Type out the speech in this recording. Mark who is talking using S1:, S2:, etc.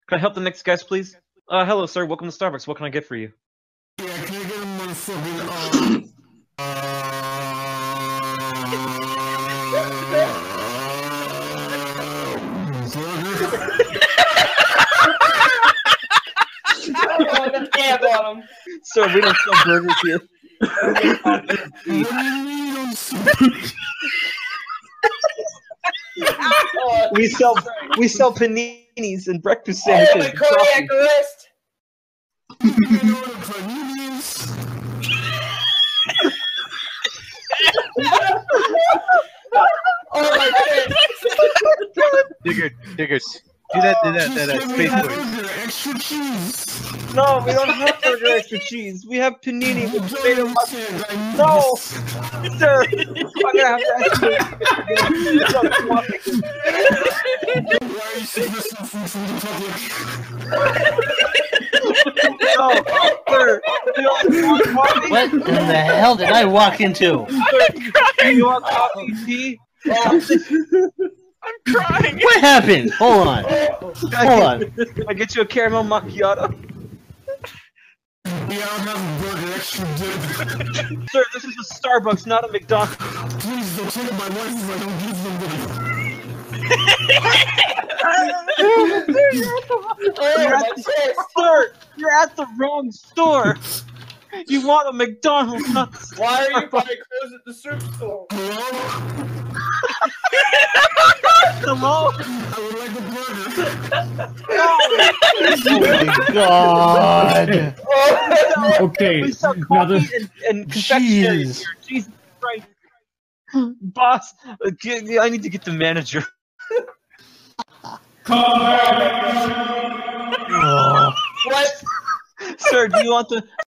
S1: Can I help the next guest, please? Hello, sir. Welcome to Starbucks. What can I get for you?
S2: Yeah, can I get a motherfucking
S1: Sir, we don't sell burgers here. we sell paninis and breakfast sandwiches.
S3: Cardiac arrest. Oh my god!
S4: Diggers. Do that space voice.
S2: Extra cheese.
S1: No, we don't have burger extra cheese. We have panini with tomato mustard. No, sir, I'm gonna have to ask you.
S2: Why are you saying this food from the
S1: No, sir, you don't want coffee?
S5: What in the hell did I walk into?
S1: Sir, you want coffee, tea?
S4: I'm crying.
S5: What happened? Hold on. Hold on.
S1: I get you a caramel macchiato.
S2: Yeah, I'll have a burger extra dip.
S1: Sir, this is a Starbucks, not a McDonald's.
S2: Please don't take my wife if I don't give them
S1: Sir, you're at the wrong store. You want a McDonald's, not the Starbucks.
S3: Why are you buying clothes at the soup store?
S1: Hello?
S2: I would like a burger.
S5: Oh my god.
S6: Okay,
S1: We sell
S6: now
S1: coffee and confectionery
S5: Jeez.
S1: here. Jesus Christ. Boss, I need to get the manager.
S5: Oh.
S3: What?
S1: Sir, do you want the